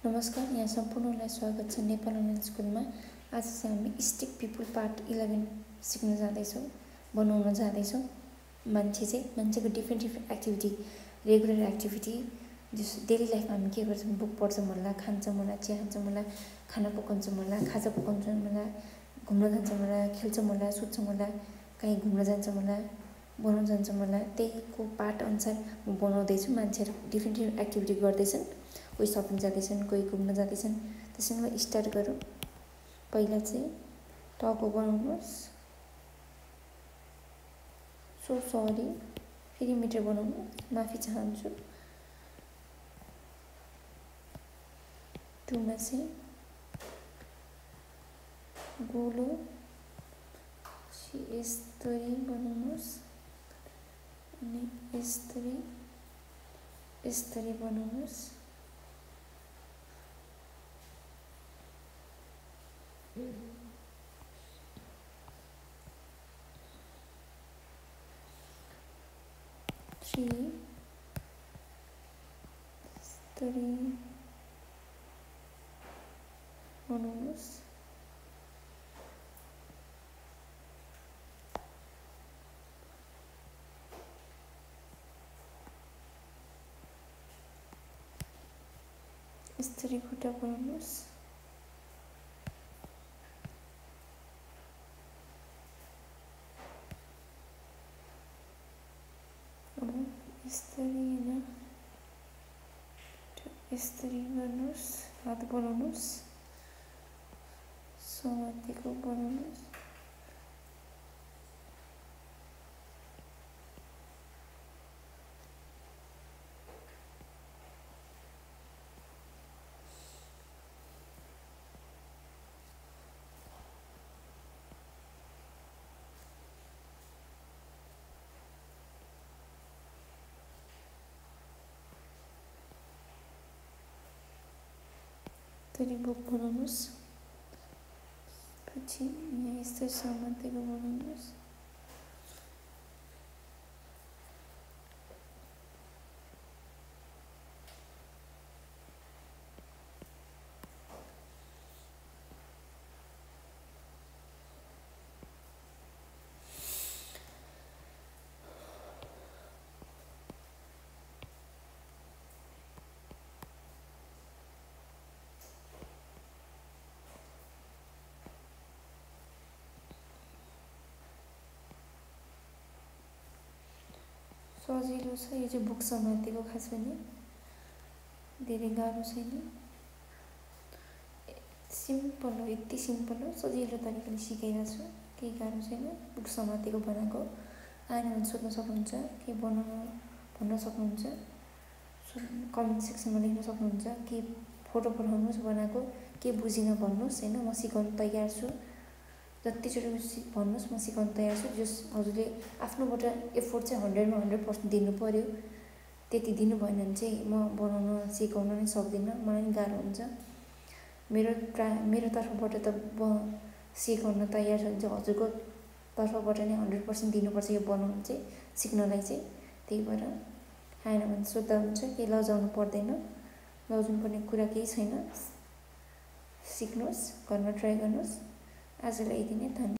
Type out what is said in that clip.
नमस्कार, यहाँ सम्पूर्णलाई स्वागत छ नेपाल अनलाइन स्कुलमा। आज चाहिँ हामी स्टिक पिपुल पार्ट 11 सिक्न जाँदैछौँ, बनाउन जाँदैछौँ। मान्छेको डिफ्रेन्ट एक्टिभिटी, रेगुलर एक्टिभिटी, जस डेली लाइफमा हामी के गर्छौँ, बुक पढ्छौँ होला, खान्छौँ होला, चिया खान्छौँ होला, खाना पकाउँछौँ होला, खाजा पकाउँछौँ होला, घुम्न जान्छौँ होला, खेल्छौँ होला, सुत्छौँ होला, कहीँ घुम्न जान्छौँ होला, बनाउन जान्छौँ होला। त्यहीको पार्ट अनुसार म बनाउँदैछु। मान्छेहरू डिफ्रेन्ट एक्टिभिटी गर्दैछन्, कोही सपिङ जाँदैछन्, कोही घुम्न जाँदैछन्। त्यसैले म स्टार्ट गरौँ। पहिला चाहिँ टाउको बनाउनुहोस्। सो सरी, फेरि मिटर बनाउनु, माफी चाहन्छु। 2 मा चाहिँ गोलो यसरी बनाउनुहोस् अनि यसरी बनाउनुहोस्। थ्री यसरी बनाउनुहोस्। यसरी खुट्टा बनाउनुहोस्। यसरी होइन, यसरी गर्नुहोस्। हात बनाउनुहोस्, समातेको बनाउनुहोस्। यसरी बुक बनाउनुहोस्। पछि यहाँ यसरी समातेको बनाउनुहोस्। सजिलो छ यो चाहिँ, बुक समातेको। खास पनि धेरै गाह्रो छैन, सिम्पल हो, यति सिम्पल हो, सजिलो तरिकाले सिकाइरहेको छु, केही गाह्रो छैन। बुक समातेको बनाएको आएन भने सोध्न सक्नुहुन्छ, के बनाउनु भन्न सक्नुहुन्छ, कमेन्ट सेक्सनमा लेख्न सक्नुहुन्छ, के फोटो पठाउनुहोस् बनाएको, के बुझिन भन्नुहोस् होइन, म सिकाउन तयार छु। जतिचोटि भन्नुहोस्, म सिकाउन तयार छु। जस हजुरले आफ्नोबाट एफोर्ट चाहिँ 100मा 100% दिनु पऱ्यो। त्यति दिनु भएन भने चाहिँ म बनाउन सिकाउन नै सक्दिनँ, मलाई नि गाह्रो हुन्छ। मेरो तर्फबाट त सिकाउन तयार छ भने चाहिँ हजुरको तर्फबाट नै 100% दिनुपर्छ यो बनाउनु चाहिँ, सिक्नलाई चाहिँ। त्यही भएर आएन भने सोद्धा हुन्छ, केही लजाउनु पर्दैन, लजाउनु पर्ने कुरा केही छैन। सिक्नुहोस्, घरमा ट्राई गर्नुहोस्। आजलाई यति नै, धन्यवाद।